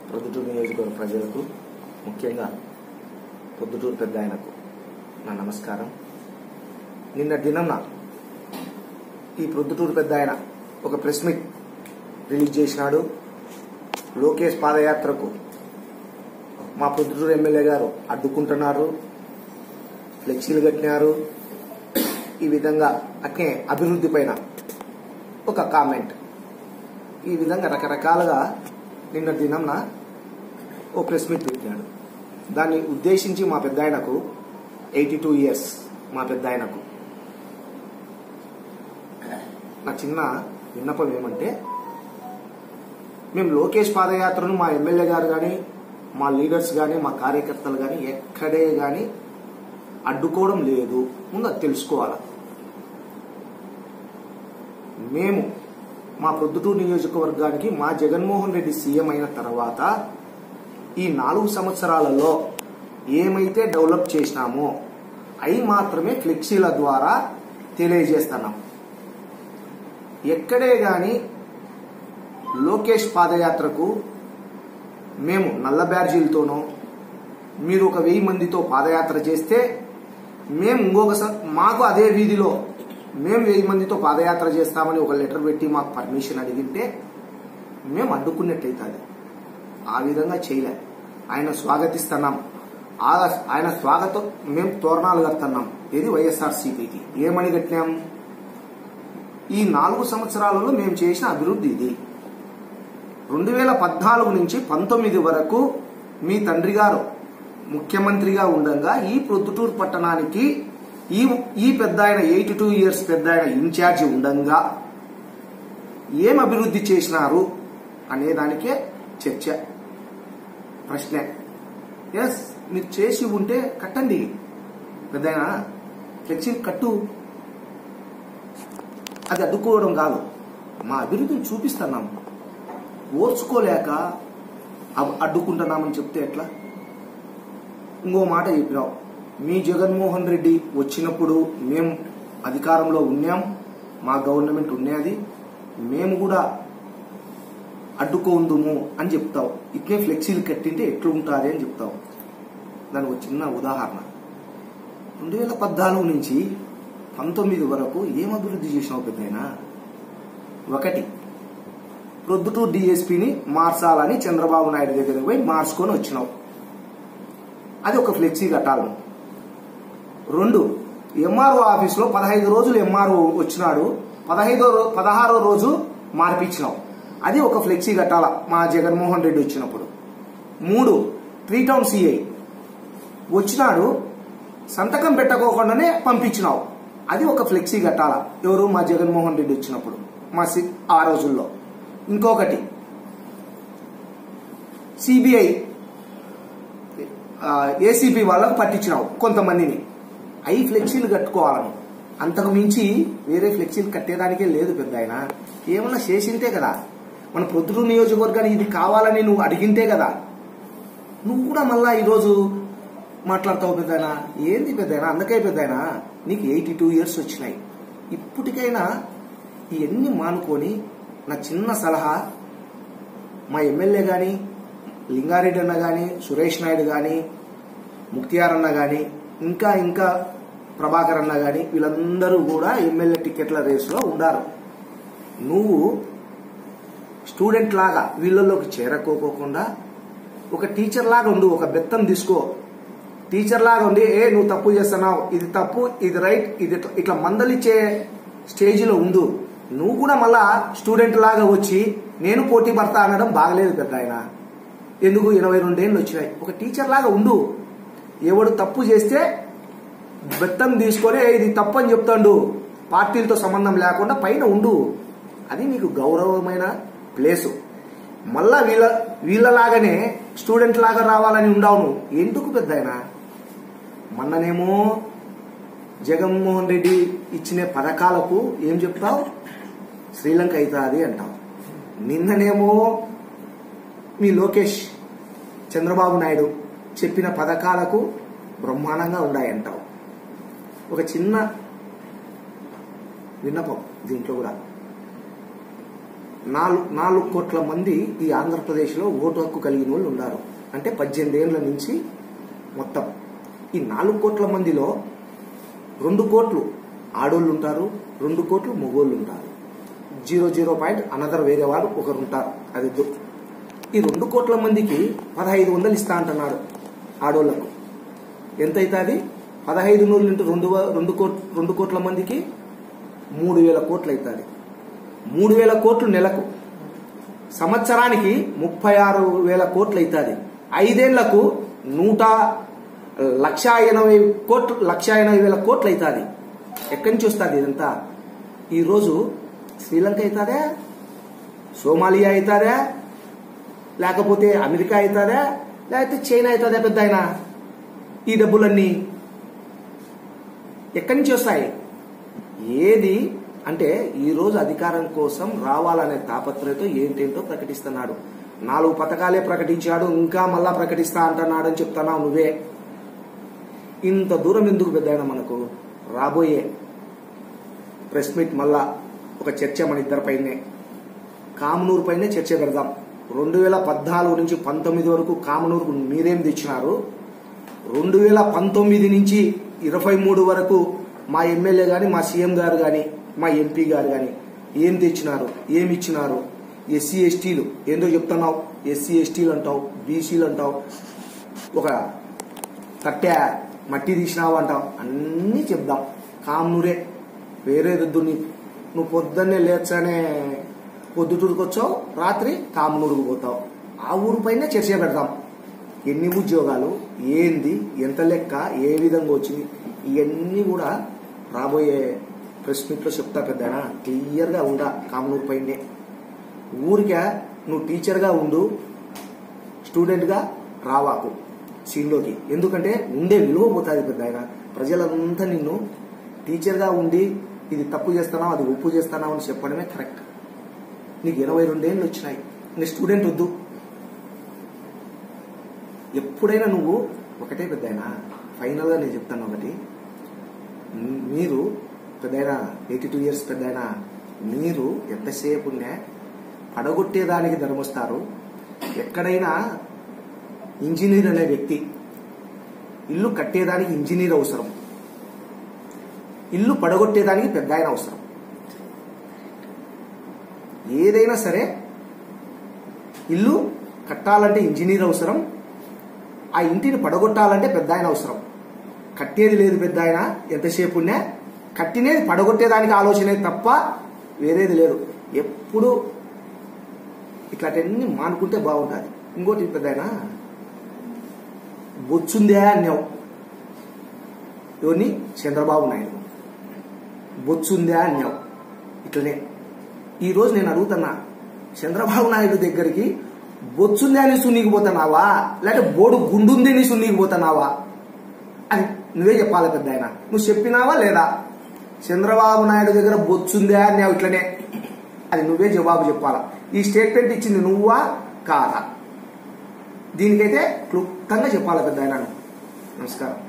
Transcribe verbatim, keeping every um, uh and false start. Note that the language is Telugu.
ప్రొద్దుటూరు నియోజకవర్గ ప్రజలకు, ముఖ్యంగా ప్రొద్దుటూరు పెద్ద ఆయనకు నా నమస్కారం. నిన్న దినం ఈ ప్రొద్దుటూరు పెద్ద ఆయన ఒక ప్రెస్ మీట్ రిలీజ్ చేసినాడు. లోకేష్ పాదయాత్రకు మా ప్రొద్దుటూరు ఎమ్మెల్యే గారు అడ్డుకుంటున్నారు, ఫ్లెక్సీలు కట్టినారు. ఈ విధంగా అట్నే అభివృద్ధి పైన ఒక కామెంట్, ఈ విధంగా రకరకాలుగా నిన్న దినంన ఓ ప్రెస్ మీట్ పెట్టినాడు. దాన్ని ఉద్దేశించి మా పెద్ద ఆయనకు ఎయిటీ టూ ఇయర్స్ మా పెద్ద ఆయనకు నా చిన్న విన్నపం ఏమంటే, మేము లోకేష్ పాదయాత్రను మా ఎమ్మెల్యే గారు కానీ, మా లీడర్స్ కానీ, మా కార్యకర్తలు కానీ ఎక్కడే కానీ అడ్డుకోవడం లేదు. ముందు అది తెలుసుకోవాలి. మేము మా ప్రొద్దుటూరు నియోజకవర్గానికి మా జగన్మోహన్ రెడ్డి సీఎం అయిన తర్వాత ఈ నాలుగు సంవత్సరాలలో ఏమైతే డెవలప్ చేసినామో అవి మాత్రమే ఫ్లెక్సీల ద్వారా తెలియజేస్తున్నాం. ఎక్కడే గాని లోకేష్ పాదయాత్రకు మేము నల్ల బ్యాడ్జీలతోనో, మీరు ఒక వెయ్యి మందితో పాదయాత్ర చేస్తే మేము ఇంకొకసారి మాకు అదే వీధిలో మేము వెయ్యి మందితో పాదయాత్ర చేస్తామని ఒక లెటర్ పెట్టి మాకు పర్మిషన్ అడిగితే మేము అడ్డుకున్నట్టయితుంది. ఆ విధంగా చేయలే. ఆయన స్వాగతిస్తున్నాం. ఆయన స్వాగతం మేము తోరణాలు కడుతున్నాం. ఇది వైఎస్ఆర్సీపీకి ఏమని కట్టినాం? ఈ నాలుగు సంవత్సరాలలో మేము చేసిన అభివృద్ధి ఇది. రెండు వేల పద్నాలుగు నుంచి పంతొమ్మిది వరకు మీ తండ్రి గారు ముఖ్యమంత్రిగా ఉండగా ఈ ప్రొద్దుటూరు పట్టణానికి ఈ ఈ పెద్ద ఆయన ఎయిటీ టూ ఇయర్స్ పెద్ద ఆయన ఇన్ఛార్జి ఉండగా ఏం అభివృద్ధి చేసినారు అనేదానికే చర్చ, ప్రశ్న. ఎస్, మీరు చేసి ఉంటే కట్టండి పెద్ద ఆయన, ఫ్లెక్సీ కట్టు. అది అడ్డుకోవడం కాదు, మా అభివృద్ధిని చూపిస్తున్నాం. ఓర్చుకోలేక అడ్డుకుంటున్నామని చెప్తే ఎట్లా? ఇంకో మాట చెప్పినావు, మీ జగన్మోహన్ రెడ్డి వచ్చినప్పుడు మేము అధికారంలో ఉన్నాం, మా గవర్నమెంట్ ఉన్నది, మేము కూడా అడ్డుకోందుము అని చెప్తావు. ఇట్లే ఫ్లెక్సీలు కట్టింటే ఎట్లుంటుంది అని చెప్తావు. దానికి ఒక చిన్న ఉదాహరణ, రెండు వేల పద్నాలుగు నుంచి పంతొమ్మిది వరకు ఏం అభివృద్ధి చేసినావు పెద్దయినా? ఒకటి, ప్రొద్దుటూరు డిఎస్పీని మార్చాలని చంద్రబాబు నాయుడు దగ్గరికి పోయి మార్చుకొని వచ్చినావు, అది ఒక ఫ్లెక్సీ కట్టాలను. రెండు, ఎంఆర్ఓ ఆఫీస్ లో పదహైదు రోజులు ఎంఆర్ఓ వచ్చినాడు, పదహైదో పదహారో రోజు మార్పించినావు, అది ఒక ఫ్లెక్సీ కట్టాల మా జగన్మోహన్ రెడ్డి వచ్చినప్పుడు. మూడు, త్రీ టౌన్ సిఐ వచ్చినాడు, సంతకం పెట్టకోకుండానే పంపించినావు, అది ఒక ఫ్లెక్సీ కట్టాల. ఎవరు? మా జగన్మోహన్ రెడ్డి వచ్చినప్పుడు, మా ఆ రోజుల్లో. ఇంకొకటి, సిబిఐ ఏసీబీ వాళ్ళకు పట్టించినావు కొంతమందిని, అవి ఫ్లెక్సీలు కట్టుకోవాలను. అంతకు మించి వేరే ఫ్లెక్సీలు కట్టేదానికే లేదు పెద్ద ఆయన. ఏమన్నా చేసింటే కదా, మన ప్రొద్దుటూరు నియోజకవర్గానికి ఇది కావాలని నువ్వు అడిగింటే కదా. నువ్వు కూడా మళ్ళా ఈరోజు మాట్లాడతావు పెద్ద ఆయన. ఏంది పెద్ద ఆయన? అందుకే పెద్ద ఆయన నీకు ఎయిటీ టూ ఇయర్స్ వచ్చినాయి. ఇప్పటికైనా ఇవన్నీ మానుకొని నా చిన్న సలహా, మా ఎమ్మెల్యే గాని, లింగారెడ్డి అన్న గాని, సురేష్ నాయుడు గాని, ముక్తియార్ అన్న గాని, ఇంకా ఇంకా ప్రభాకర్ అన్న గాని, వీళ్ళందరూ కూడా ఎమ్మెల్యే టికెట్ల రేసులో ఉండారు. నువ్వు స్టూడెంట్ లాగా వీళ్ళలోకి చేరకోకుండా ఒక టీచర్ లాగా ఉండు, ఒక బెత్తం తీసుకో. టీచర్ లాగా ఉండి, ఏ నువ్వు తప్పు చేస్తున్నావు, ఇది తప్పు, ఇది రైట్, ఇది ఇట్లా మందలిచ్చే స్టేజిలో ఉండు. నువ్వు కూడా మళ్ళా స్టూడెంట్ లాగా వచ్చి నేను పోటీ పడతా అనడం బాగలేదు పెద్ద ఆయన. ఎందుకు? ఇరవై రెండేళ్ళు వచ్చినాయి. ఒక టీచర్ లాగా ఉండు. ఎవడు తప్పు చేస్తే బెత్తం తీసుకొని ఇది తప్పు అని చెప్తాడు, పార్టీలతో సంబంధం లేకుండా పైన ఉండు. అది నీకు గౌరవమైన ప్లేసు. మళ్ళా వీళ్ళ వీళ్ళలాగానే స్టూడెంట్ లాగా రావాలని ఉండవు నువ్వు. ఎందుకు పెద్ద ఆయన? మొన్ననేమో జగన్మోహన్ రెడ్డి ఇచ్చిన పథకాలకు ఏం చెప్తావు? శ్రీలంక అవుతుంది అంటావు. నిన్ననేమో మీ లోకేష్ చంద్రబాబు నాయుడు చెప్పిన పథకాలకు బ్రహ్మాండంగా ఉన్నాయంటావు. ఒక చిన్న విన్నపం దీంట్లో కూడా, నాలుగు నాలుగు కోట్ల మంది ఈ ఆంధ్రప్రదేశ్లో ఓటు హక్కు కలిగిన వాళ్ళు ఉన్నారు. అంటే పద్దెనిమిది ఏళ్ల నుంచి మొత్తం ఈ నాలుగు కోట్ల మందిలో రెండు కోట్లు ఆడోళ్ళు ఉంటారు, రెండు కోట్లు మగోళ్ళు ఉంటారు. జీరో జీరో పాయింట్ అనదర్ వేరే వారు ఒకరు ఉంటారు. అది ఈ రెండు కోట్ల మందికి పదహైదు వందలు ఇస్తా అంటున్నాడు ఆడోళ్లకు. ఎంత అవుతుంది? పదహైదు నూరు ఇంటూ రెండు రెండు కోట్ రెండు కోట్ల మందికి మూడు వేల కోట్లు అవుతుంది. మూడు వేల కోట్లు నెలకు, సంవత్సరానికి ముప్పై ఆరు వేల కోట్లు అవుతుంది. ఐదేళ్లకు నూట లక్ష ఎనభై కోట్లు లక్ష ఎనభై వేల కోట్లు అవుతుంది. ఎక్కడి నుంచి వస్తుంది ఇదంతా? ఈరోజు శ్రీలంక అవుతుందా, సోమాలియా అవుతుందా, లేకపోతే అమెరికా అవుతుందా, లేకపోతే చైనా అవుతుందా? పెద్ద ఆయన ఈ డబ్బులన్నీ ఎక్కడి నుంచి వస్తాయి? ఏది అంటే ఈరోజు అధికారం కోసం రావాలనే తాపత్రయంతో ఏంటేంటో ప్రకటిస్తున్నాడు. నాలుగు పథకాలే ప్రకటించాడు, ఇంకా మళ్ళా ప్రకటిస్తా అంటున్నాడు అని చెప్తున్నావు నువ్వే. ఇంత దూరం ఎందుకు పెద్ద మనకు? రాబోయే ప్రెస్ మీట్ మళ్ళా ఒక చర్చ మన ఇద్దరి పైనే, కామనూరు పైనే చర్చ పెడదాం. రెండు వేల పద్నాలుగు నుంచి పంతొమ్మిది వరకు కామనూరుకు మీరేం తెచ్చినారు? రెండు వేల పంతొమ్మిది నుంచి ఇరవై మూడు వరకు మా ఎమ్మెల్యే గాని, మా సీఎం గారు గాని, మా ఎంపీ గారు గాని ఏం తెచ్చినారు, ఏమి ఇచ్చినారు? ఎస్సీ ఎస్టీలు ఏందో చెప్తున్నావు, ఎస్సీ ఎస్టీలు అంటావు, బీసీలు అంటావు, ఒక కట్టె మట్టి తీసినావు అంటావు. అన్నీ చెప్దాం. కామనూరే వేరేదొద్దు. నీ నువ్వు పొద్దున్నే లేచానే పొద్దుటూరుకు వచ్చావు, రాత్రి కామనూరుకు పోతావు. ఆ ఊరు పైన చర్చ పెడదాం. ఎన్ని ఉద్యోగాలు, ఏంది, ఎంత లెక్క, ఏ విధంగా వచ్చింది, ఇవన్నీ కూడా రాబోయే ప్రెస్ మీట్లో చెప్తా పెద్దనా. క్లియర్గా ఉండా కామనూరు పైనే. ఊరికే నువ్వు టీచర్గా ఉండు, స్టూడెంట్గా రావాకు సీన్లోకి. ఎందుకంటే ఉండే విలువ పోతుంది పెద్ద ఆయన. ప్రజలంతా నిన్ను టీచర్గా ఉండి ఇది తప్పు చేస్తున్నావు, అది ఒప్పు చేస్తున్నావు అని చెప్పడమే కరెక్ట్. నీకు ఇరవై రెండేళ్ళు వచ్చినాయి, నీ స్టూడెంట్ వద్దు. ఎప్పుడైనా నువ్వు ఒకటే పెద్ద ఆయన, ఫైనల్గా నేను చెప్తాను ఒకటి. మీరు పెద్ద ఆయన ఎయిటీ టూ ఇయర్స్ పెద్ద ఆయన, మీరు ఎంతసేపు ఉన్నా పడగొట్టేదానికి ధర్మస్తారు. ఎక్కడైనా ఇంజనీర్ అనే వ్యక్తి ఇల్లు కట్టేదానికి ఇంజనీర్ అవసరం, ఇల్లు పడగొట్టేదానికి పెద్ద ఆయన అవసరం. ఏదైనా సరే ఇల్లు కట్టాలంటే ఇంజనీర్ అవసరం, ఆ ఇంటిని పడగొట్టాలంటే పెద్ద ఆయన అవసరం. కట్టేది లేదు పెద్ద ఆయన ఎంతసేపు ఉన్నా, కట్టినేది పడగొట్టేదానికి ఆలోచనే తప్ప వేరేది లేదు. ఎప్పుడు ఇట్లాంటివన్నీ మానుకుంటే బాగుంటుంది. ఇంకోటి పెద్ద ఆయన బొచ్చుందే అన్నావు ఎవరిని? చంద్రబాబు నాయుడు. బొచ్చుందే అన్నావు. ఇట్లనే ఈరోజు నేను అడుగుతున్నా, చంద్రబాబు నాయుడు దగ్గరికి బొచ్చుందే అని సున్నీకి పోతున్నావా, లేకపోతే బోడు గుండుంది అని సున్నీకి పోతున్నావా అని నువ్వే చెప్పాలి పెద్ద ఆయన. నువ్వు చెప్పినావా లేదా? చంద్రబాబు నాయుడు దగ్గర బొచ్చుందే అన్నావు ఇట్లనే, అది నువ్వే జవాబు చెప్పాలా. ఈ స్టేట్మెంట్ ఇచ్చింది నువ్వా కాదా? దీనికైతే క్లుప్తంగా చెప్పాలి పెద్ద ఆయన. నమస్కారం.